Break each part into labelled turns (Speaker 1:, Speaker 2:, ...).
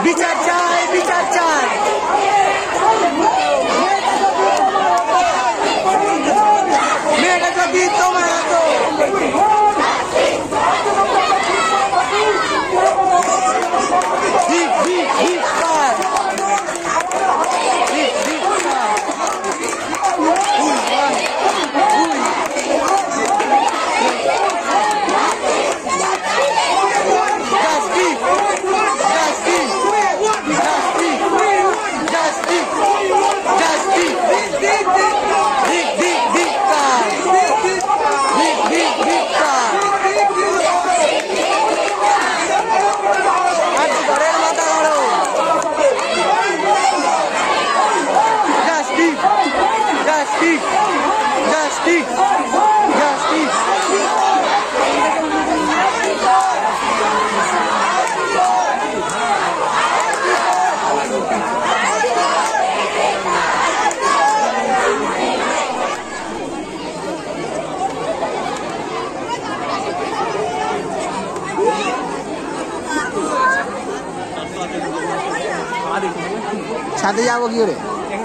Speaker 1: বিচার চাই, বিচার চাই। মেয়েটা যদি তোমার তো ছাদে যাবো কি করে?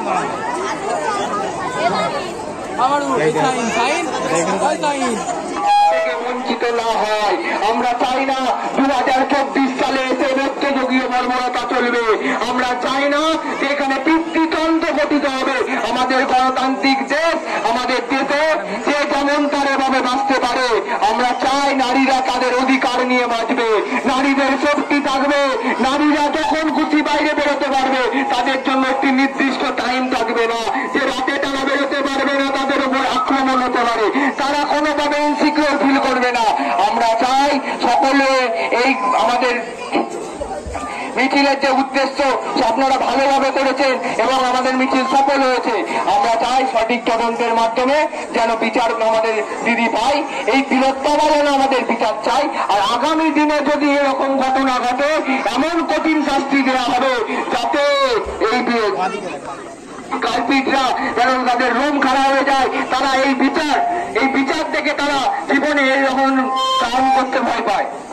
Speaker 2: বঞ্চিত না হয় আমরা চাই না 2024 সালে এসে মধ্যযুগীয় বর্বরতা চলবে। আমরা চাই না যে এখানে পিতৃতন্ত্র গঠিত হবে। আমাদের গণতান্ত্রিক দেশ, আমাদের দেশে যে যেমন তার এভাবে বাঁচতে পারে। আমরা চাই নারীরা তাদের অধিকার নিয়ে বাঁচবে, নারীদের শক্তি থাকবে, নারীরা যখন খুশি বাইরে বেরোতে পারবে। তাদের জন্য একটি নির্দিষ্ট টাইম থাকবে না যে রাতে তারা বেরোতে পারবে না, তাদের উপর আক্রমণ হতে পারে, তারা কোনোভাবে ইনসিকিউর ফিল করবে না। আমরা চাই সকলে এই আমাদের মিছিলের যে উদ্দেশ্য আপনারা ভালোভাবে করেছেন এবং আমাদের মিছিল সফল হয়েছে। আমরা চাই সঠিক তদন্তের মাধ্যমে যেন বিচার আমাদের দিদি পাই, এই বীরত্ববা যেন আমাদের বিচার চাই। আর আগামী দিনে যদি এরকম ঘটনা ঘটে এমন কঠিন শাস্তি দেওয়া হবে যাতে এই কালপিটরা যেন তাদের রুম খারাপ হয়ে যায়, তারা এই বিচার থেকে তারা জীবনে এইরকম কাম করতে ভয় পায়।